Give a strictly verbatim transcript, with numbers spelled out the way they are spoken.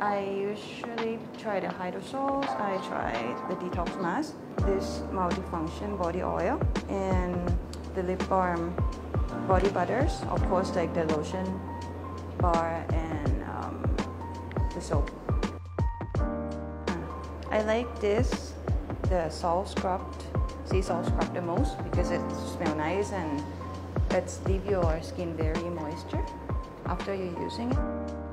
I usually try the hydrosols, I try the detox mask, this multifunction body oil, and the lip balm body butters, of course, like the lotion bar and um, the soap. I like this, the salt scrubbed, sea salt scrub the most because it smells nice and it leaves your skin very moisture after you're using it.